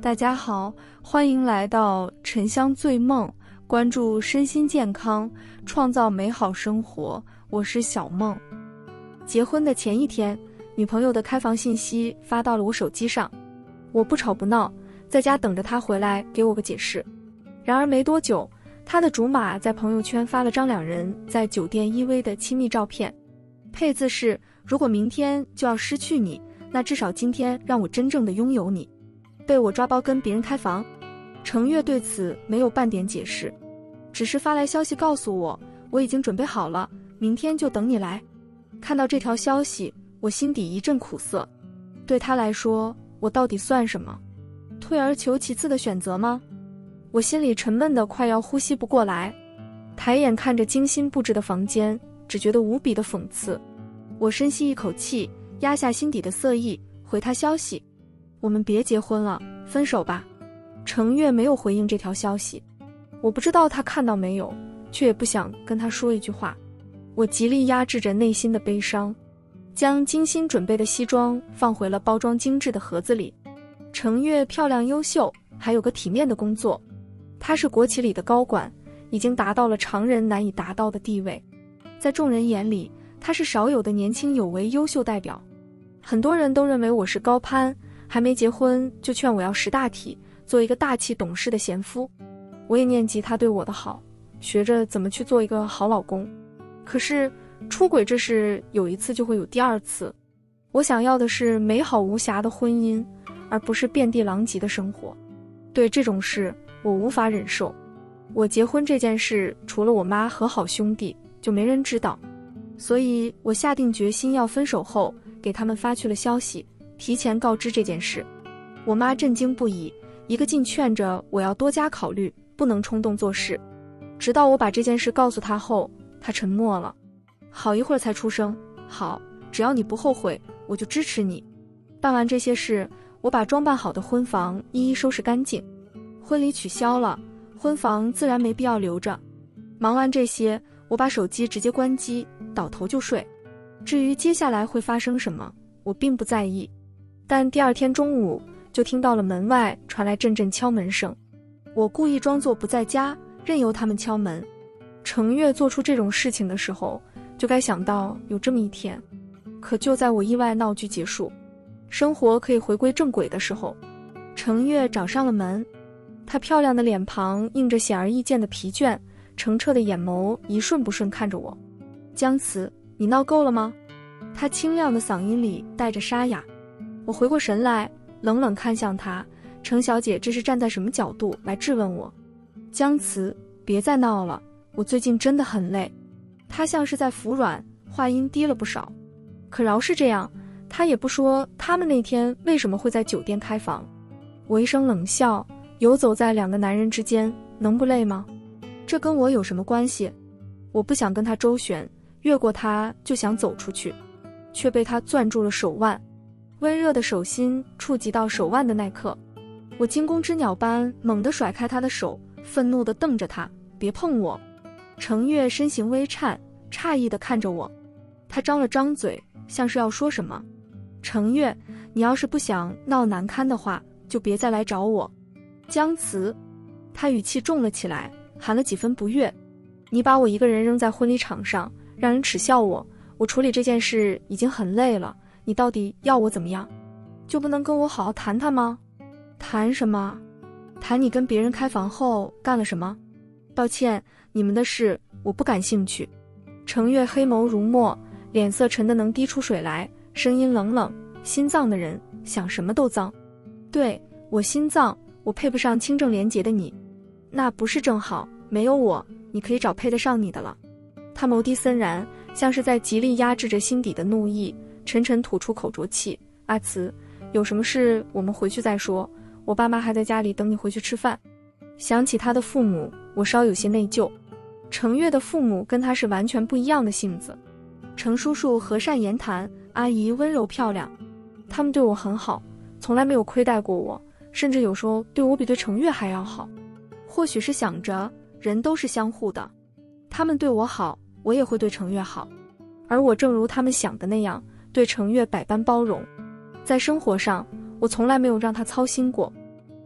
大家好，欢迎来到沉香醉梦，关注身心健康，创造美好生活。我是小梦。结婚的前一天，女朋友的开房信息发到了我手机上，我不吵不闹，在家等着她回来给我个解释。然而没多久，她的竹马在朋友圈发了张两人在酒店依偎的亲密照片，配字是：如果明天就要失去你，那至少今天让我真正的拥有你。被我抓包跟别人开房，程月对此没有半点解释，只是发来消息告诉我，我已经准备好了，明天就等你来。看到这条消息，我心底一阵苦涩。对他来说，我到底算什么？退而求其次的选择吗？我心里沉闷得快要呼吸不过来，抬眼看着精心布置的房间，只觉得无比的讽刺。我深吸一口气，压下心底的色意，回他消息：我们别结婚了，分手吧。程月没有回应这条消息，我不知道他看到没有，却也不想跟他说一句话。我极力压制着内心的悲伤，将精心准备的西装放回了包装精致的盒子里。程月漂亮优秀，还有个体面的工作，她是国企里的高管，已经达到了常人难以达到的地位。在众人眼里，她是少有的年轻有为优秀代表。很多人都认为我是高攀，还没结婚就劝我要识大体，做一个大气懂事的贤夫。我也念及他对我的好，学着怎么去做一个好老公。可是出轨这事有一次就会有第二次，我想要的是美好无瑕的婚姻，而不是遍地狼藉的生活。对这种事我无法忍受。我结婚这件事除了我妈和好兄弟就没人知道，所以我下定决心要分手后给他们发去了消息，提前告知这件事。我妈震惊不已，一个劲劝着我要多加考虑，不能冲动做事。直到我把这件事告诉她后，她沉默了，好一会儿才出声：好，只要你不后悔，我就支持你。办完这些事，我把装扮好的婚房一一收拾干净。婚礼取消了，婚房自然没必要留着。忙完这些，我把手机直接关机，倒头就睡。至于接下来会发生什么，我并不在意。但第二天中午就听到了门外传来阵阵敲门声，我故意装作不在家，任由他们敲门。程月做出这种事情的时候，就该想到有这么一天。可就在我意外闹剧结束，生活可以回归正轨的时候，程月找上了门。她漂亮的脸庞映着显而易见的疲倦，澄澈的眼眸一瞬不瞬看着我。姜慈，你闹够了吗？她清亮的嗓音里带着沙哑。我回过神来，冷冷看向她，程小姐这是站在什么角度来质问我？姜慈，别再闹了，我最近真的很累。她像是在服软，话音低了不少。可饶是这样，她也不说他们那天为什么会在酒店开房。我一声冷笑，游走在两个男人之间，能不累吗？这跟我有什么关系？我不想跟他周旋，越过他就想走出去，却被他攥住了手腕。温热的手心触及到手腕的那刻，我惊弓之鸟般猛地甩开他的手，愤怒地瞪着他：别碰我！程月身形微颤，诧异地看着我，他张了张嘴，像是要说什么。程月，你要是不想闹难堪的话，就别再来找我。姜慈，他语气重了起来，含了几分不悦。你把我一个人扔在婚礼场上，让人耻笑我，我处理这件事已经很累了，你到底要我怎么样？就不能跟我好好谈谈吗？谈什么？谈你跟别人开房后干了什么？抱歉，你们的事我不感兴趣。程月黑眸如墨，脸色沉得能滴出水来，声音冷冷：心脏的人想什么都脏。对，我心脏，我配不上清正廉洁的你。那不是正好，没有我，你可以找配得上你的了。他眸底森然，像是在极力压制着心底的怒意，沉沉吐出口浊气：阿慈，有什么事我们回去再说，我爸妈还在家里等你回去吃饭。想起他的父母，我稍有些内疚。程月的父母跟他是完全不一样的性子。程叔叔和善言谈，阿姨温柔漂亮，他们对我很好，从来没有亏待过我，甚至有时候对我比对程月还要好。或许是想着人都是相互的，他们对我好，我也会对程月好，而我正如他们想的那样，对程月百般包容。在生活上，我从来没有让他操心过。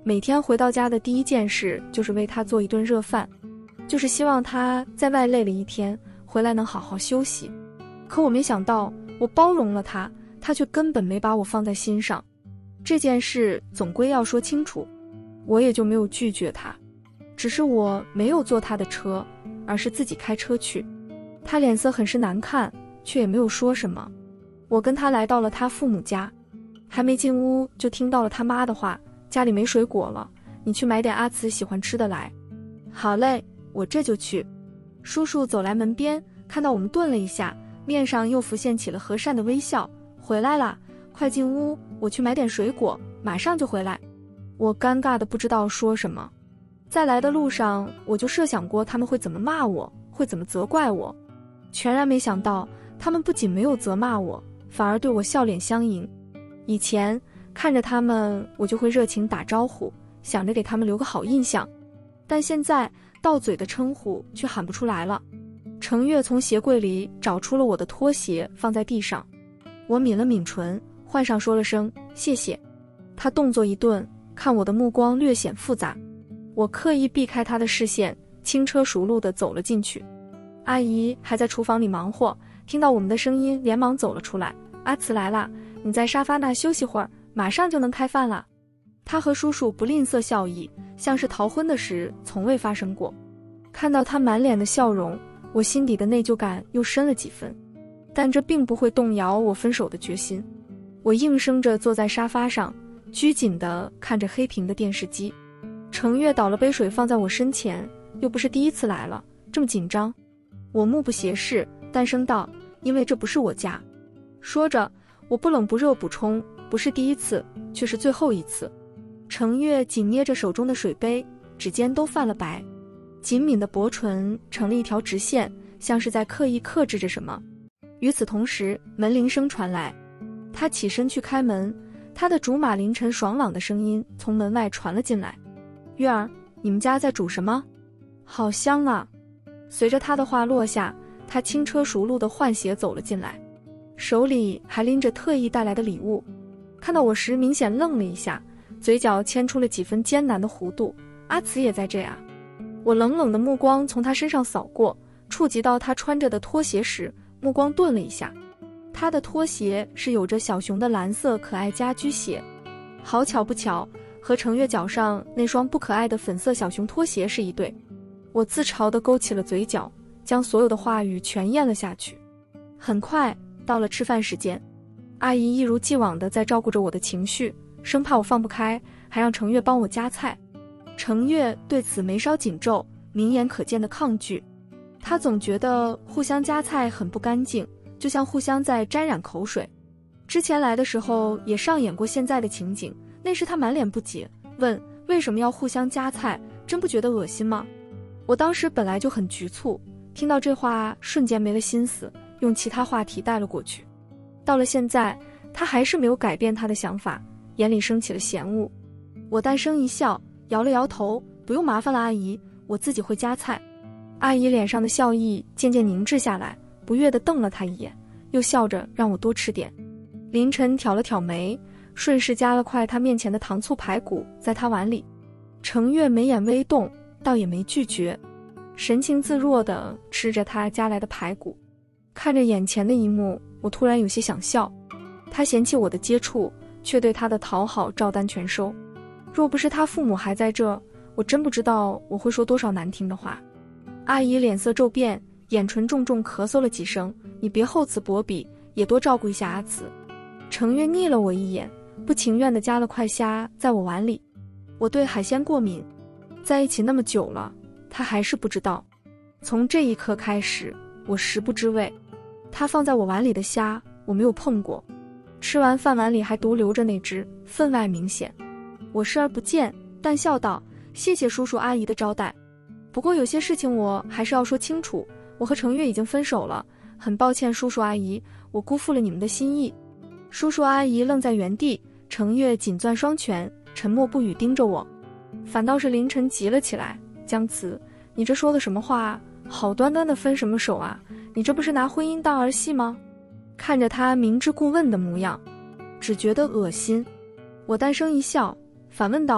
每天回到家的第一件事就是为他做一顿热饭，就是希望他在外累了一天，回来能好好休息。可我没想到，我包容了他，他却根本没把我放在心上。这件事总归要说清楚，我也就没有拒绝他。只是我没有坐他的车，而是自己开车去。他脸色很是难看，却也没有说什么。我跟他来到了他父母家，还没进屋就听到了他妈的话，家里没水果了，你去买点阿慈喜欢吃的来。好嘞，我这就去。叔叔走来门边，看到我们顿了一下，面上又浮现起了和善的微笑。回来啦，快进屋，我去买点水果，马上就回来。我尴尬的不知道说什么。在来的路上，我就设想过他们会怎么骂我，会怎么责怪我，全然没想到他们不仅没有责骂我，反而对我笑脸相迎。以前看着他们，我就会热情打招呼，想着给他们留个好印象，但现在到嘴的称呼却喊不出来了。程月从鞋柜里找出了我的拖鞋，放在地上。我抿了抿唇，换上说了声谢谢。他动作一顿，看我的目光略显复杂。我刻意避开他的视线，轻车熟路地走了进去。阿姨还在厨房里忙活，听到我们的声音，连忙走了出来。阿慈来啦，你在沙发那休息会儿，马上就能开饭了。他和叔叔不吝啬笑意，像是逃婚的事从未发生过。看到他满脸的笑容，我心底的内疚感又深了几分，但这并不会动摇我分手的决心。我应声着坐在沙发上，拘谨地看着黑屏的电视机。程月倒了杯水放在我身前，又不是第一次来了，这么紧张？我目不斜视，淡声道，因为这不是我家。说着，我不冷不热补充，不是第一次，却是最后一次。程月紧捏着手中的水杯，指尖都泛了白，紧抿的薄唇成了一条直线，像是在刻意克制着什么。与此同时，门铃声传来，他起身去开门，他的竹马凌晨爽朗的声音从门外传了进来。月儿，你们家在煮什么？好香啊。随着他的话落下，他轻车熟路地换鞋走了进来，手里还拎着特意带来的礼物。看到我时明显愣了一下，嘴角牵出了几分艰难的弧度。阿慈也在这啊。我冷冷的目光从他身上扫过，触及到他穿着的拖鞋时，目光顿了一下。他的拖鞋是有着小熊的蓝色可爱家居鞋，好巧不巧，和程月脚上那双不可爱的粉色小熊拖鞋是一对。我自嘲地勾起了嘴角，将所有的话语全咽了下去。很快到了吃饭时间，阿姨一如既往地在照顾着我的情绪，生怕我放不开，还让程月帮我夹菜。程月对此眉梢紧皱，明眼可见的抗拒。他总觉得互相夹菜很不干净，就像互相在沾染口水。之前来的时候也上演过现在的情景，那时他满脸不解，问为什么要互相夹菜，真不觉得恶心吗？我当时本来就很局促，听到这话瞬间没了心思，用其他话题带了过去。到了现在，他还是没有改变他的想法，眼里升起了嫌恶。我淡声一笑，摇了摇头，不用麻烦了阿姨，我自己会夹菜。阿姨脸上的笑意渐渐凝滞下来，不悦地瞪了他一眼，又笑着让我多吃点。凌晨挑了挑眉，顺势夹了块他面前的糖醋排骨在他碗里。程月眉眼微动，倒也没拒绝，神情自若地吃着他夹来的排骨。看着眼前的一幕，我突然有些想笑。他嫌弃我的接触，却对他的讨好照单全收。若不是他父母还在这，我真不知道我会说多少难听的话。阿姨脸色骤变，眼唇重重咳嗽了几声，你别厚此薄彼，也多照顾一下阿慈。程月睨了我一眼，不情愿地夹了块虾在我碗里。我对海鲜过敏，在一起那么久了，他还是不知道。从这一刻开始，我食不知味。他放在我碗里的虾，我没有碰过。吃完饭碗里还独留着那只，分外明显。我视而不见，淡笑道：谢谢叔叔阿姨的招待。不过有些事情我还是要说清楚，我和程月已经分手了，很抱歉叔叔阿姨，我辜负了你们的心意。叔叔阿姨愣在原地，程月紧攥双拳，沉默不语盯着我。反倒是凌晨急了起来，江慈，你这说的什么话？好端端的分什么手啊？你这不是拿婚姻当儿戏吗？看着他明知故问的模样，只觉得恶心。我淡声一笑，反问道：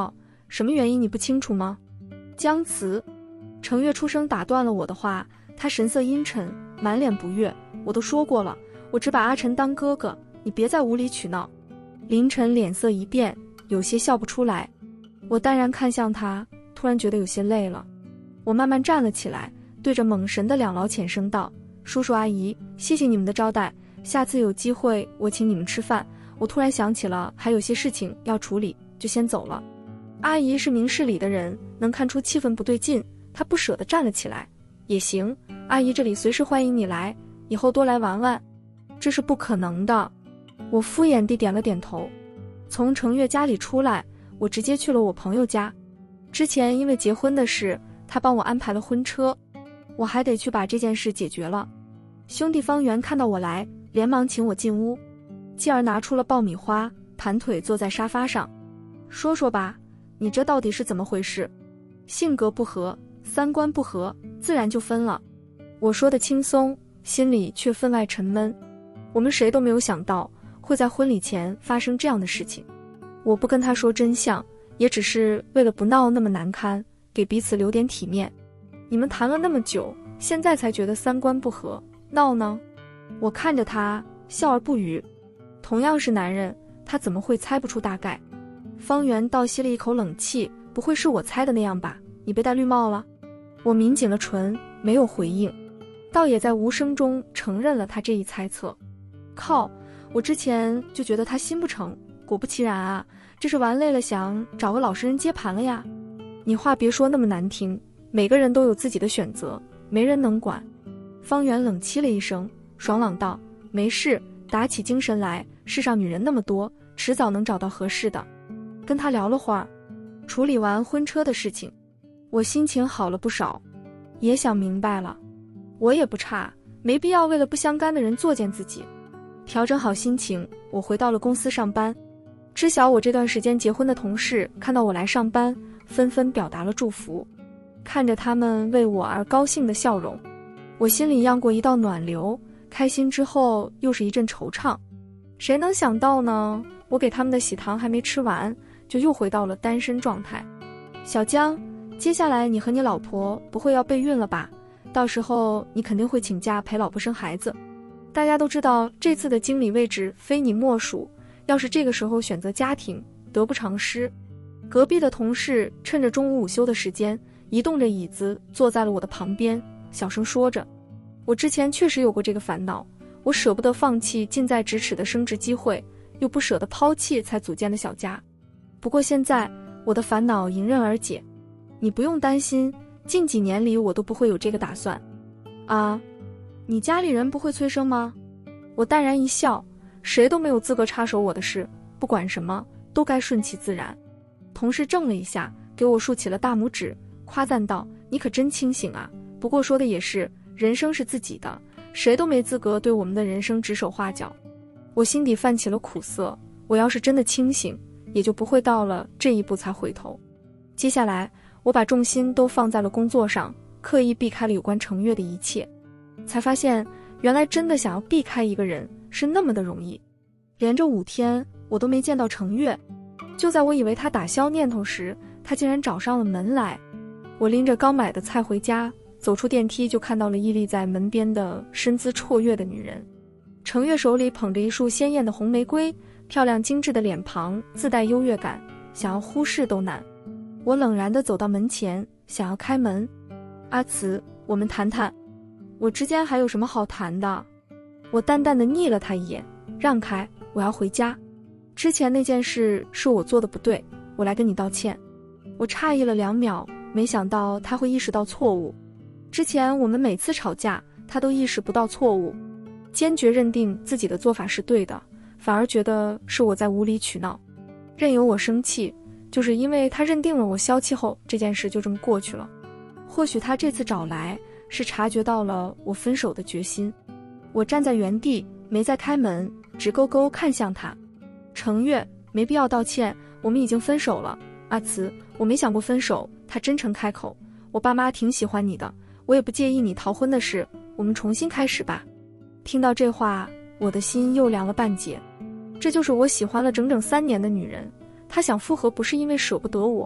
什么原因你不清楚吗？僵词。程月出声打断了我的话，他神色阴沉，满脸不悦。我都说过了，我只把阿晨当哥哥，你别再无理取闹。林晨脸色一变，有些笑不出来。我淡然看向他，突然觉得有些累了。我慢慢站了起来，对着蒙神的两老浅声道：叔叔阿姨，谢谢你们的招待，下次有机会我请你们吃饭。我突然想起了还有些事情要处理，就先走了。阿姨是明事理的人，能看出气氛不对劲，她不舍得站了起来。也行，阿姨这里随时欢迎你来，以后多来玩玩。这是不可能的。我敷衍地点了点头。从程月家里出来，我直接去了我朋友家。之前因为结婚的事，他帮我安排了婚车，我还得去把这件事解决了。兄弟方圆看到我来，连忙请我进屋。继而拿出了爆米花，盘腿坐在沙发上。说说吧，你这到底是怎么回事？性格不合，三观不合，自然就分了。我说的轻松，心里却分外沉闷。我们谁都没有想到会在婚礼前发生这样的事情。我不跟他说真相，也只是为了不闹那么难堪，给彼此留点体面。你们谈了那么久，现在才觉得三观不合，闹呢？我看着他，笑而不语。同样是男人，他怎么会猜不出大概？方圆倒吸了一口冷气，不会是我猜的那样吧？你被戴绿帽了？我抿紧了唇，没有回应，倒也在无声中承认了他这一猜测。靠，我之前就觉得他心不成，果不其然啊，这是玩累了想找个老实人接盘了呀。你话别说那么难听，每个人都有自己的选择，没人能管。方圆冷凄了一声，爽朗道：没事，打起精神来，世上女人那么多，迟早能找到合适的。跟他聊了会儿，处理完婚车的事情，我心情好了不少，也想明白了，我也不差，没必要为了不相干的人作践自己。调整好心情，我回到了公司上班。知晓我这段时间结婚的同事看到我来上班，纷纷表达了祝福。看着他们为我而高兴的笑容，我心里漾过一道暖流，开心之后又是一阵惆怅。谁能想到呢？我给他们的喜糖还没吃完，就又回到了单身状态。小江，接下来你和你老婆不会要备孕了吧？到时候你肯定会请假陪老婆生孩子。大家都知道这次的经理位置非你莫属，要是这个时候选择家庭，得不偿失。隔壁的同事趁着中午午休的时间，移动着椅子坐在了我的旁边，小声说着。我之前确实有过这个烦恼，我舍不得放弃近在咫尺的升职机会，又不舍得抛弃才组建的小家。不过现在我的烦恼迎刃而解，你不用担心，近几年里我都不会有这个打算。啊，你家里人不会催生吗？我淡然一笑，谁都没有资格插手我的事，不管什么都该顺其自然。同事怔了一下，给我竖起了大拇指，夸赞道：你可真清醒啊，不过说的也是，人生是自己的，谁都没资格对我们的人生指手画脚。我心底泛起了苦涩，我要是真的清醒，也就不会到了这一步才回头。接下来我把重心都放在了工作上，刻意避开了有关程月的一切，才发现原来真的想要避开一个人是那么的容易。连着5天我都没见到程月，就在我以为他打消念头时，他竟然找上了门来。我拎着刚买的菜回家，走出电梯就看到了屹立在门边的身姿绰约的女人。程月手里捧着一束鲜艳的红玫瑰，漂亮精致的脸庞自带优越感，想要忽视都难。我冷然地走到门前，想要开门。阿慈，我们谈谈。我之间还有什么好谈的？我淡淡地睨了他一眼，让开，我要回家。之前那件事是我做的不对，我来跟你道歉。我诧异了2秒，没想到他会意识到错误。之前我们每次吵架，他都意识不到错误，坚决认定自己的做法是对的，反而觉得是我在无理取闹。任由我生气，就是因为他认定了我消气后，这件事就这么过去了。或许他这次找来是察觉到了我分手的决心。我站在原地没再开门，直勾勾看向他。程月，没必要道歉，我们已经分手了。阿慈，我没想过分手。他真诚开口，我爸妈挺喜欢你的，我也不介意你逃婚的事，我们重新开始吧。听到这话，我的心又凉了半截。这就是我喜欢了整整3年的女人，她想复合不是因为舍不得我，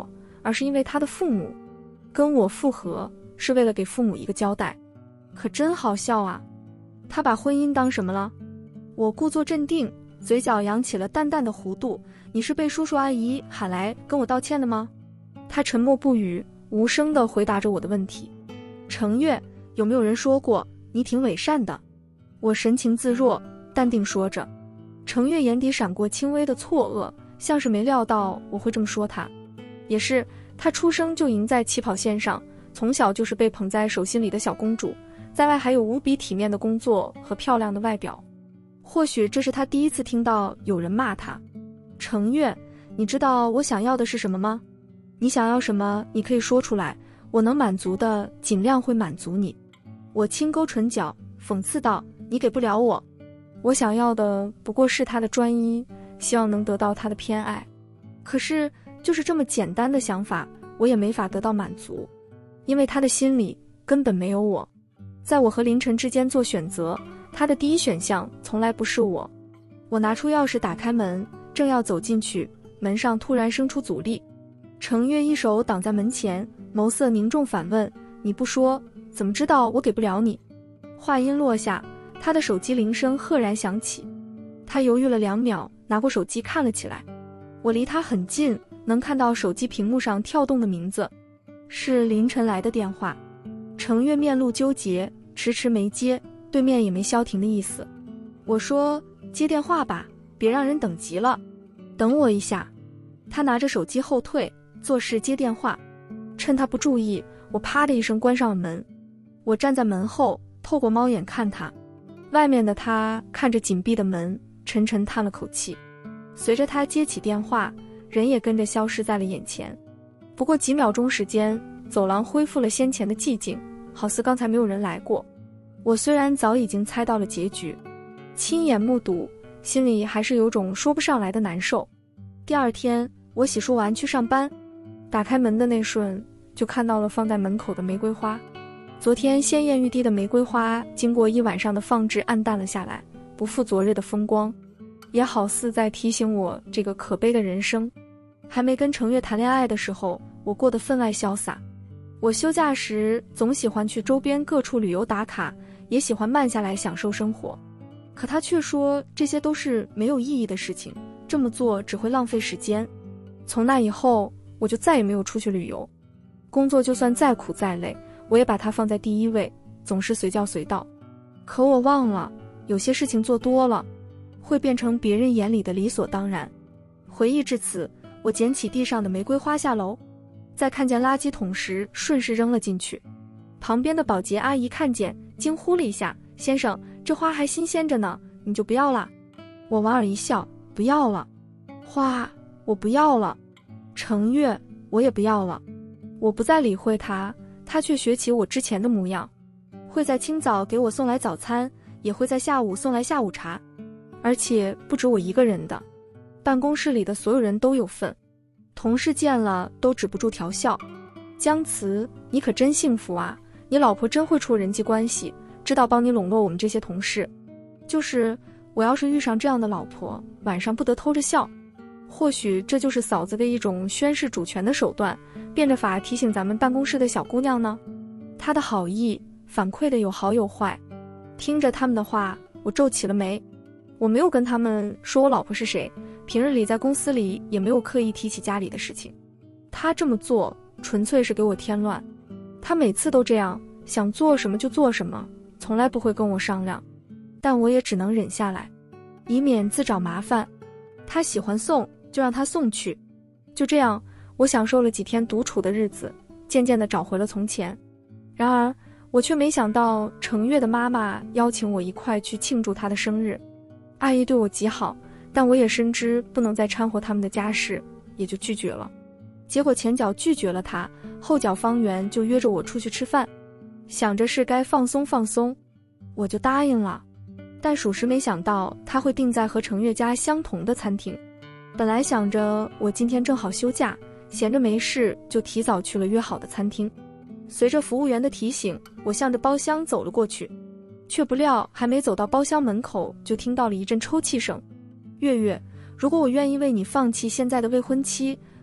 而是因为他的父母跟我复合是为了给父母一个交代。可真好笑啊，他把婚姻当什么了？我故作镇定，嘴角扬起了淡淡的弧度。你是被叔叔阿姨喊来跟我道歉的吗？他沉默不语，无声地回答着我的问题。程月，有没有人说过你挺伪善的？我神情自若，淡定说着。程月眼底闪过轻微的错愕，像是没料到我会这么说他。也是，他出生就赢在起跑线上，从小就是被捧在手心里的小公主，在外还有无比体面的工作和漂亮的外表。或许这是他第一次听到有人骂他。程月，你知道我想要的是什么吗？你想要什么，你可以说出来，我能满足的尽量会满足你。我轻勾唇角，讽刺道，你给不了我。我想要的不过是他的专一，希望能得到他的偏爱。可是就是这么简单的想法，我也没法得到满足，因为他的心里根本没有我。在我和凌晨之间做选择，他的第一选项从来不是我。我拿出钥匙打开门，正要走进去，门上突然生出阻力。程月一手挡在门前，眸色凝重反问，你不说怎么知道我给不了你？话音落下，他的手机铃声赫然响起。他犹豫了2秒，拿过手机看了起来。我离他很近，能看到手机屏幕上跳动的名字，是凌晨来的电话。程月面露纠结，迟迟没接，对面也没消停的意思。我说，接电话吧，别让人等急了。等我一下。他拿着手机后退，做事接电话。趁他不注意，我啪的一声关上了门。我站在门后，透过猫眼看他。外面的他看着紧闭的门，沉沉叹了口气。随着他接起电话，人也跟着消失在了眼前。不过几秒钟时间，走廊恢复了先前的寂静，好似刚才没有人来过。我虽然早已经猜到了结局，亲眼目睹，心里还是有种说不上来的难受。第二天，我洗漱完去上班，打开门的那瞬，就看到了放在门口的玫瑰花。昨天鲜艳欲滴的玫瑰花，经过一晚上的放置，暗淡了下来，不复昨日的风光，也好似在提醒我这个可悲的人生。还没跟程月谈恋爱的时候，我过得分外潇洒。我休假时总喜欢去周边各处旅游打卡，也喜欢慢下来享受生活。可他却说这些都是没有意义的事情，这么做只会浪费时间。从那以后，我就再也没有出去旅游。工作就算再苦再累，我也把它放在第一位，总是随叫随到。可我忘了，有些事情做多了，会变成别人眼里的理所当然。回忆至此，我捡起地上的玫瑰花下楼，在看见垃圾桶时顺势扔了进去。旁边的保洁阿姨看见，惊呼了一下，先生，这花还新鲜着呢，你就不要了？我莞尔一笑，不要了。花，我不要了。程月，我也不要了。我不再理会他，他却学起我之前的模样，会在清早给我送来早餐，也会在下午送来下午茶，而且不止我一个人的，办公室里的所有人都有份。同事见了都止不住调笑，姜慈，你可真幸福啊，你老婆真会处人际关系，知道帮你笼络我们这些同事。就是我要是遇上这样的老婆，晚上不得偷着笑。或许这就是嫂子的一种宣示主权的手段，变着法提醒咱们办公室的小姑娘呢。她的好意反馈的有好有坏。听着他们的话，我皱起了眉。我没有跟他们说我老婆是谁，平日里在公司里也没有刻意提起家里的事情。他这么做纯粹是给我添乱。他每次都这样，想做什么就做什么，从来不会跟我商量。但我也只能忍下来，以免自找麻烦。他喜欢送，就让他送去。就这样，我享受了几天独处的日子，渐渐地找回了从前。然而，我却没想到程月的妈妈邀请我一块去庆祝她的生日。阿姨对我极好，但我也深知不能再掺和他们的家事，也就拒绝了。结果前脚拒绝了她，后脚方圆就约着我出去吃饭，想着是该放松放松，我就答应了。但属实没想到他会定在和程月家相同的餐厅。本来想着我今天正好休假，闲着没事就提早去了约好的餐厅。随着服务员的提醒，我向着包厢走了过去，却不料还没走到包厢门口，就听到了一阵抽泣声。月月，如果我愿意为你放弃现在的未婚妻，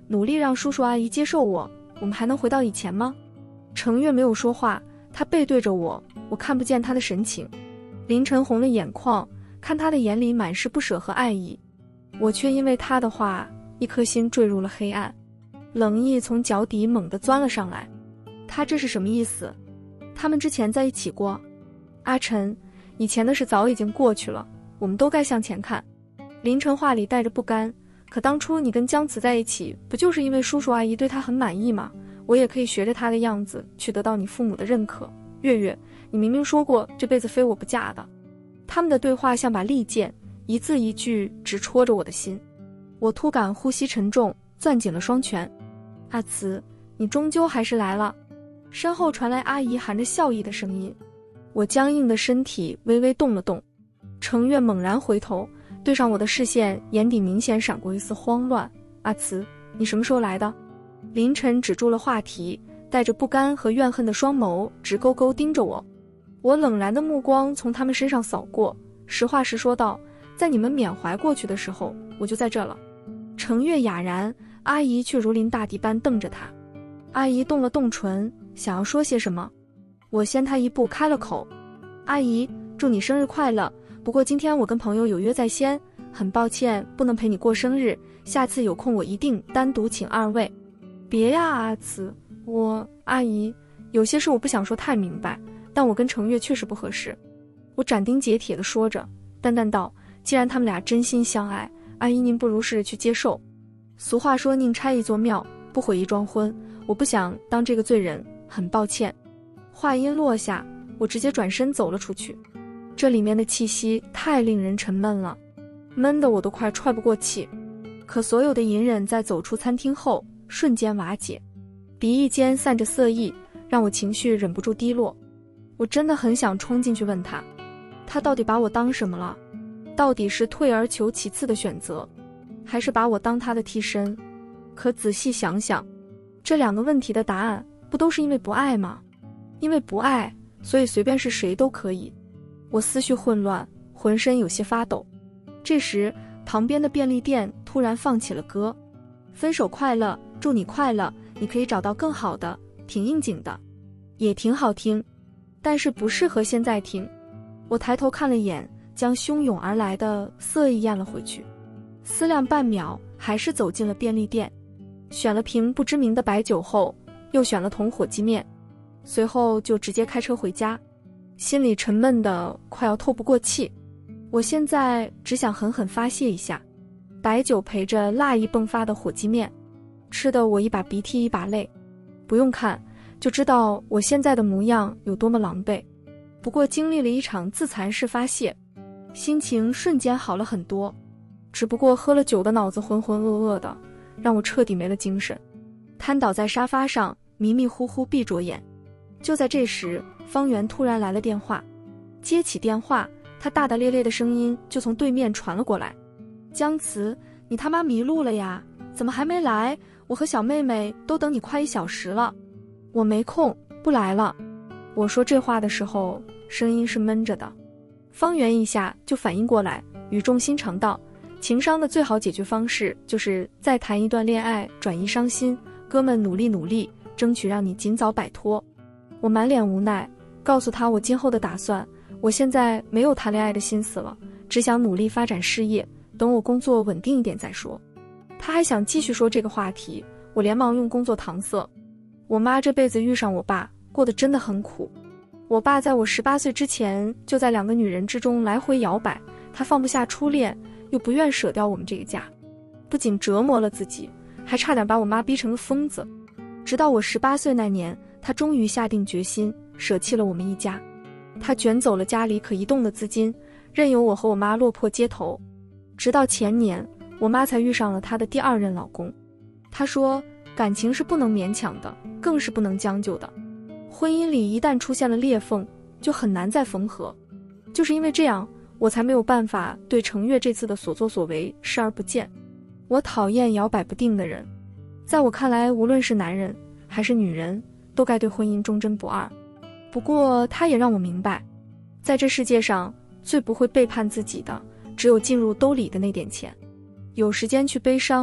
努力让叔叔阿姨接受我，我们还能回到以前吗？程月没有说话，他背对着我，我看不见他的神情。林晨红了眼眶，看他的眼里满是不舍和爱意，我却因为他的话，一颗心坠入了黑暗，冷意从脚底猛地钻了上来。他这是什么意思？他们之前在一起过？阿晨，以前的事早已经过去了，我们都该向前看。林晨话里带着不甘，可当初你跟姜慈在一起，不就是因为叔叔阿姨对他很满意吗？我也可以学着他的样子，去得到你父母的认可。月月，你明明说过这辈子非我不嫁的。他们的对话像把利剑，一字一句直戳着我的心。我突感呼吸沉重，攥紧了双拳。阿慈，你终究还是来了。身后传来阿姨含着笑意的声音。我僵硬的身体微微动了动。程月猛然回头，对上我的视线，眼底明显闪过一丝慌乱。阿慈，你什么时候来的？林晨止住了话题，带着不甘和怨恨的双眸直勾勾盯着我。我冷然的目光从他们身上扫过，实话实说道，在你们缅怀过去的时候，我就在这了。程月哑然，阿姨却如临大敌般瞪着他。阿姨动了动唇，想要说些什么，我先她一步开了口。阿姨，祝你生日快乐，不过今天我跟朋友有约在先，很抱歉不能陪你过生日，下次有空我一定单独请二位。别呀，阿慈，阿姨，有些事我不想说太明白，但我跟程月确实不合适。我斩钉截铁地说着，淡淡道，既然他们俩真心相爱，阿姨您不如试着去接受。俗话说宁拆一座庙，不毁一桩婚，我不想当这个罪人，很抱歉。话音落下，我直接转身走了出去。这里面的气息太令人沉闷了，闷得我都快喘不过气。可所有的隐忍在走出餐厅后瞬间瓦解，鼻翼间散着色意，让我情绪忍不住低落。我真的很想冲进去问他到底把我当什么了？到底是退而求其次的选择，还是把我当他的替身？可仔细想想，这两个问题的答案不都是因为不爱吗？因为不爱，所以随便是谁都可以。我思绪混乱，浑身有些发抖。这时旁边的便利店突然放起了歌，分手快乐，祝你快乐，你可以找到更好的，挺应景的，也挺好听，但是不适合现在听。我抬头看了眼，将汹涌而来的色意咽了回去，思量半秒，还是走进了便利店，选了瓶不知名的白酒后，又选了桶火鸡面，随后就直接开车回家，心里沉闷的快要透不过气。我现在只想狠狠发泄一下，白酒陪着辣意迸发的火鸡面，吃得我一把鼻涕一把泪，不用看就知道我现在的模样有多么狼狈。不过经历了一场自残式发泄，心情瞬间好了很多，只不过喝了酒的脑子浑浑噩噩的，让我彻底没了精神，瘫倒在沙发上迷迷糊糊闭着眼。就在这时，方圆突然来了电话。接起电话，他大大咧咧的声音就从对面传了过来，姜慈，你他妈迷路了呀？怎么还没来？我和小妹妹都等你快1小时了。我没空，不来了。我说这话的时候，声音是闷着的。方圆一下就反应过来，语重心长道，情伤的最好解决方式就是再谈一段恋爱，转移伤心，哥们努力努力，争取让你尽早摆脱。我满脸无奈，告诉他我今后的打算，我现在没有谈恋爱的心思了，只想努力发展事业，等我工作稳定一点再说。他还想继续说这个话题，我连忙用工作搪塞。我妈这辈子遇上我爸，过得真的很苦。我爸在我18岁之前就在2个女人之中来回摇摆，他放不下初恋，又不愿舍掉我们这个家，不仅折磨了自己，还差点把我妈逼成了疯子。直到我18岁那年，他终于下定决心舍弃了我们一家，他卷走了家里可移动的资金，任由我和我妈落魄街头。直到前年，我妈才遇上了她的第2任老公。她说，感情是不能勉强的，更是不能将就的。婚姻里一旦出现了裂缝，就很难再缝合。就是因为这样，我才没有办法对程月这次的所作所为视而不见。我讨厌摇摆不定的人，在我看来，无论是男人还是女人，都该对婚姻忠贞不二。不过他也让我明白，在这世界上最不会背叛自己的，只有进入兜里的那点钱。有时间去悲伤，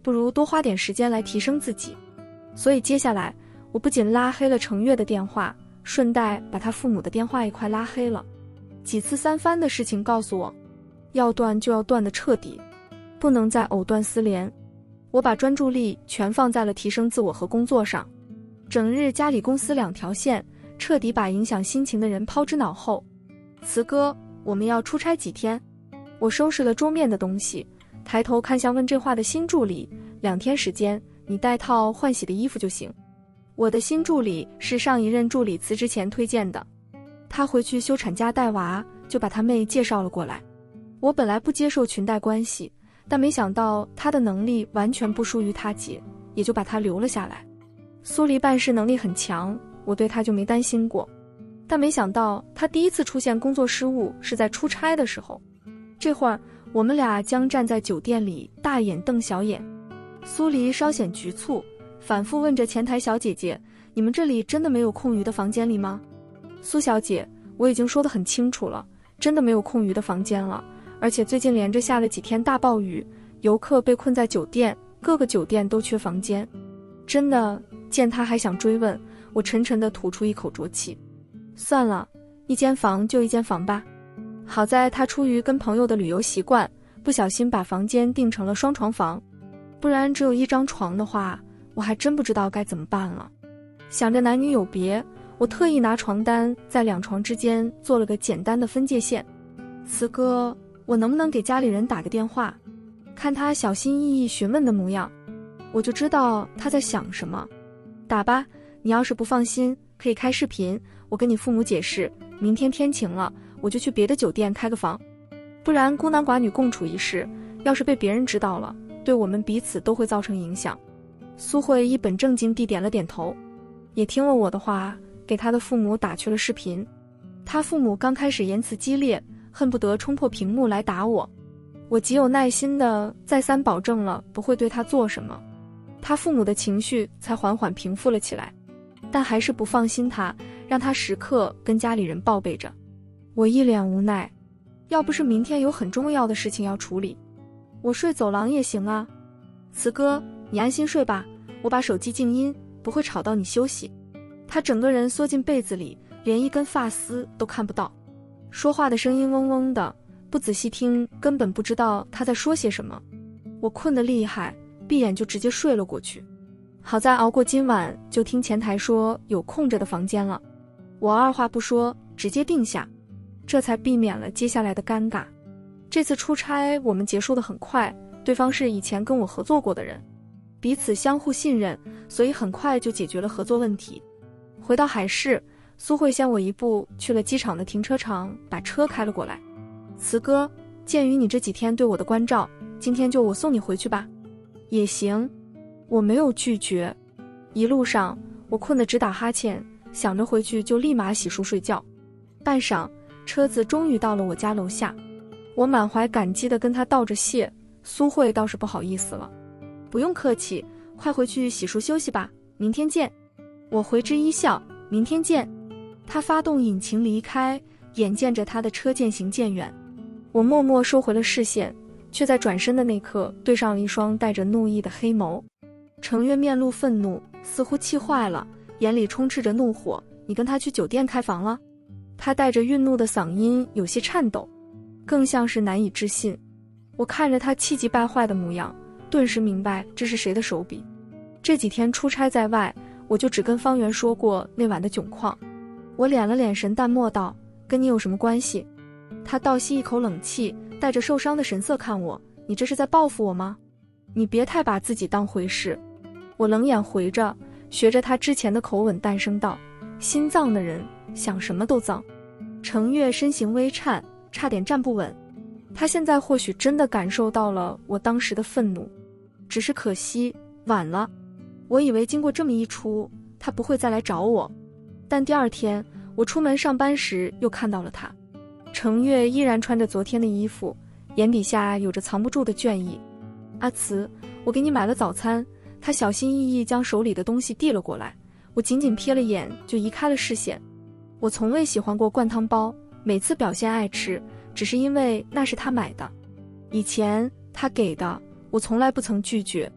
不如多花点时间来提升自己。所以接下来，我不仅拉黑了程月的电话，顺带把他父母的电话一块拉黑了。几次三番的事情告诉我，要断就要断得彻底，不能再藕断丝连。我把专注力全放在了提升自我和工作上，整日家里公司两条线，彻底把影响心情的人抛之脑后。慈哥，我们要出差几天？我收拾了桌面的东西，抬头看向问这话的新助理，2天时间，你带套换洗的衣服就行。我的新助理是上一任助理辞职前推荐的，他回去休产假带娃，就把他妹介绍了过来。我本来不接受裙带关系，但没想到他的能力完全不输于他姐，也就把他留了下来。苏黎办事能力很强，我对他就没担心过。但没想到他第一次出现工作失误是在出差的时候。这会儿我们俩将站在酒店里大眼瞪小眼。苏黎稍显局促，反复问着前台小姐姐，你们这里真的没有空余的房间里吗？苏小姐，我已经说得很清楚了，真的没有空余的房间了，而且最近连着下了几天大暴雨，游客被困在酒店，各个酒店都缺房间。真的。见他还想追问，我沉沉地吐出一口浊气。算了，一间房就一间房吧。好在他出于跟朋友的旅游习惯，不小心把房间订成了双床房，不然只有一张床的话，我还真不知道该怎么办了。想着男女有别，我特意拿床单在2床之间做了个简单的分界线。慈哥，我能不能给家里人打个电话？看他小心翼翼询问的模样，我就知道他在想什么。打吧，你要是不放心，可以开视频，我跟你父母解释，明天天晴了，我就去别的酒店开个房。不然孤男寡女共处一室，要是被别人知道了，对我们彼此都会造成影响。苏慧一本正经地点了点头，也听了我的话，给他的父母打去了视频。他父母刚开始言辞激烈，恨不得冲破屏幕来打我。我极有耐心地再三保证了不会对他做什么，他父母的情绪才缓缓平复了起来，但还是不放心他，让他时刻跟家里人报备着。我一脸无奈，要不是明天有很重要的事情要处理，我睡走廊也行啊。慈哥，你安心睡吧，我把手机静音，不会吵到你休息。他整个人缩进被子里，连一根发丝都看不到，说话的声音嗡嗡的，不仔细听根本不知道他在说些什么。我困得厉害，闭眼就直接睡了过去。好在熬过今晚，就听前台说有空着的房间了，我二话不说直接定下，这才避免了接下来的尴尬。这次出差我们结束得很快，对方是以前跟我合作过的人，彼此相互信任，所以很快就解决了合作问题。回到海市，苏慧先我一步去了机场的停车场，把车开了过来。慈哥，鉴于你这几天对我的关照，今天就我送你回去吧。也行，我没有拒绝。一路上我困得直打哈欠，想着回去就立马洗漱睡觉。半晌，车子终于到了我家楼下，我满怀感激地跟他道着谢。苏慧倒是不好意思了，不用客气，快回去洗漱休息吧，明天见。我回之一笑，明天见。他发动引擎离开，眼见着他的车渐行渐远，我默默收回了视线，却在转身的那刻对上了一双带着怒意的黑眸。程月面露愤怒，似乎气坏了，眼里充斥着怒火。你跟他去酒店开房了？他带着愠怒的嗓音有些颤抖，更像是难以置信。我看着他气急败坏的模样，顿时明白这是谁的手笔。这几天出差在外，我就只跟方圆说过那晚的窘况。我敛了敛神，淡漠道：跟你有什么关系？他倒吸一口冷气，带着受伤的神色看我：你这是在报复我吗？你别太把自己当回事。我冷眼回着，学着他之前的口吻淡声道：心脏的人想什么都脏。程月身形微颤，差点站不稳。他现在或许真的感受到了我当时的愤怒，只是可惜晚了。我以为经过这么一出，他不会再来找我，但第二天我出门上班时又看到了他。程月依然穿着昨天的衣服，眼底下有着藏不住的倦意。阿慈，我给你买了早餐。他小心翼翼将手里的东西递了过来，我仅仅瞥了眼就移开了视线。我从未喜欢过灌汤包，每次表现爱吃，只是因为那是他买的。以前他给的，我从来不曾拒绝。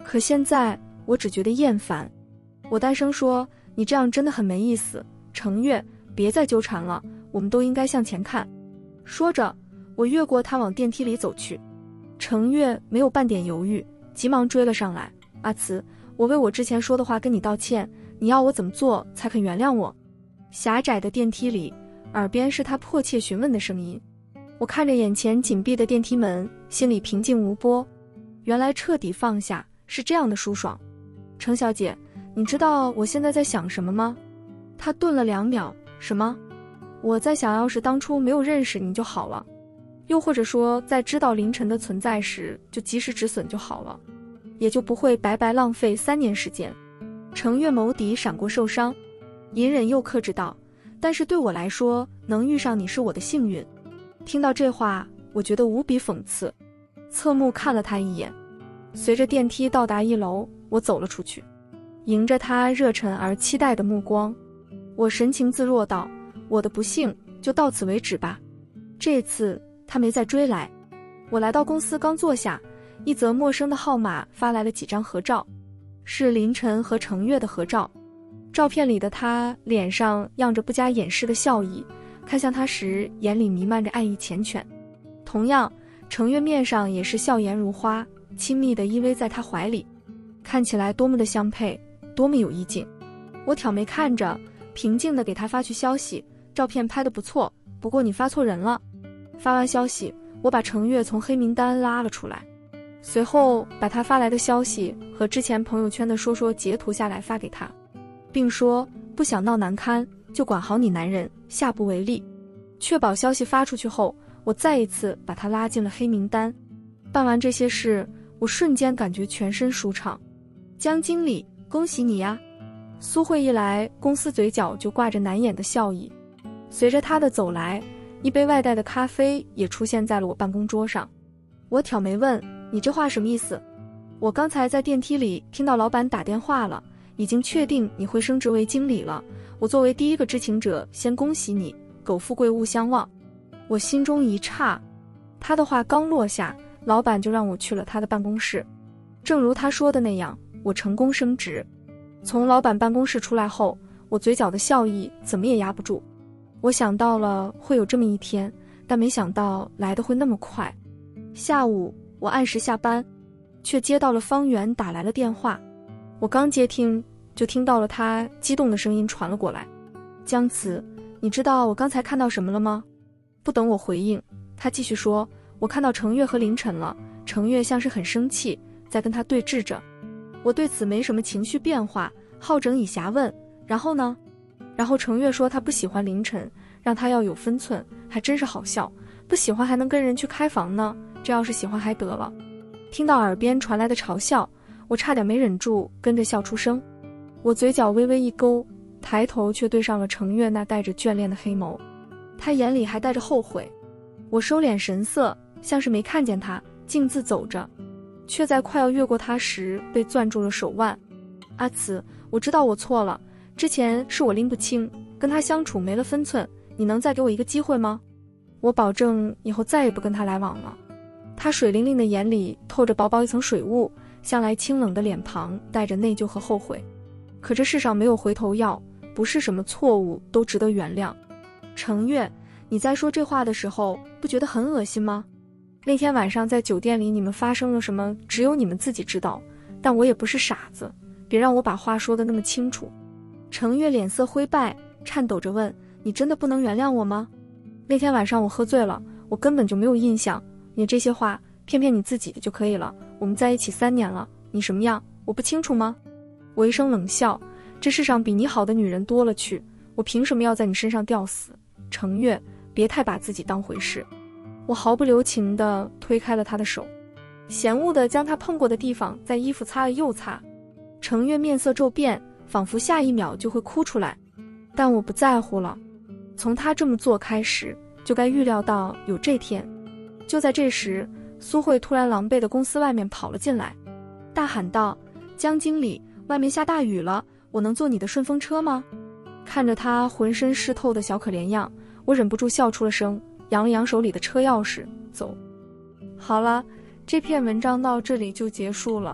可现在我只觉得厌烦。我大声说，你这样真的很没意思，程月，别再纠缠了，我们都应该向前看。说着，我越过他往电梯里走去。程月没有半点犹豫，急忙追了上来。阿慈，我为我之前说的话跟你道歉，你要我怎么做才肯原谅我？狭窄的电梯里，耳边是他迫切询问的声音。我看着眼前紧闭的电梯门，心里平静无波。原来彻底放下是这样的舒爽。程小姐，你知道我现在在想什么吗？他顿了2秒，什么？我在想，要是当初没有认识你就好了，又或者说在知道凌晨的存在时就及时止损就好了，也就不会白白浪费3年时间。程月眸底闪过受伤，隐忍又克制道，但是对我来说，能遇上你是我的幸运。听到这话，我觉得无比讽刺，侧目看了他一眼。随着电梯到达1楼，我走了出去，迎着他热忱而期待的目光，我神情自若道，我的不幸就到此为止吧。这次他没再追来。我来到公司刚坐下，一则陌生的号码发来了几张合照，是林晨和程月的合照。照片里的他脸上漾着不加掩饰的笑意，看向他时眼里弥漫着爱意缱绻。同样，程月面上也是笑颜如花，亲密地依偎在他怀里，看起来多么的相配，多么有意境。我挑眉看着，平静地给他发去消息，照片拍得不错，不过你发错人了。发完消息，我把程月从黑名单拉了出来，随后把他发来的消息和之前朋友圈的说截图下来发给他，并说不想闹难堪就管好你男人，下不为例。确保消息发出去后，我再一次把他拉进了黑名单。办完这些事，我瞬间感觉全身舒畅。江经理，恭喜你呀！苏慧一来，公司嘴角就挂着难掩的笑意。随着他的走来，一杯外带的咖啡也出现在了我办公桌上。我挑眉问，你这话什么意思？我刚才在电梯里听到老板打电话了，已经确定你会升职为经理了。我作为第一个知情者，先恭喜你，苟富贵勿相忘。我心中一诧，他的话刚落下，老板就让我去了他的办公室。正如他说的那样，我成功升职。从老板办公室出来后，我嘴角的笑意怎么也压不住。我想到了会有这么一天，但没想到来得会那么快。下午我按时下班，却接到了方圆打来了电话。我刚接听，就听到了他激动的声音传了过来。江慈，你知道我刚才看到什么了吗？不等我回应，他继续说，我看到程月和凌晨了，程月像是很生气，在跟他对峙着。我对此没什么情绪变化，好整以暇问，然后呢？然后程月说他不喜欢凌晨，让他要有分寸，还真是好笑，不喜欢还能跟人去开房呢，这要是喜欢还得了。听到耳边传来的嘲笑，我差点没忍住跟着笑出声。我嘴角微微一勾，抬头却对上了程月那带着眷恋的黑眸，他眼里还带着后悔。我收敛神色，像是没看见他，径自走着，却在快要越过他时被攥住了手腕。阿慈，我知道我错了，之前是我拎不清，跟他相处没了分寸，你能再给我一个机会吗？我保证以后再也不跟他来往了。他水灵灵的眼里透着薄薄一层水雾，向来清冷的脸庞带着内疚和后悔。可这世上没有回头药，不是什么错误都值得原谅。程月，你在说这话的时候不觉得很恶心吗？那天晚上在酒店里你们发生了什么，只有你们自己知道，但我也不是傻子，别让我把话说得那么清楚。程月脸色灰败，颤抖着问，你真的不能原谅我吗？那天晚上我喝醉了，我根本就没有印象，你这些话骗骗你自己的就可以了，我们在一起3年了，你什么样我不清楚吗？我一声冷笑，这世上比你好的女人多了去，我凭什么要在你身上吊死？程月，别太把自己当回事。我毫不留情地推开了他的手，嫌恶地将他碰过的地方在衣服擦了又擦。程月面色骤变，仿佛下一秒就会哭出来，但我不在乎了。从他这么做开始，就该预料到有这天。就在这时，苏慧突然狼狈的公司外面跑了进来，大喊道，江经理，外面下大雨了，我能坐你的顺风车吗？看着他浑身湿透的小可怜样，我忍不住笑出了声，扬了扬手里的车钥匙，走。好了，这篇文章到这里就结束了。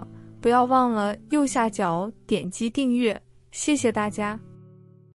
不要忘了右下角点击订阅，谢谢大家。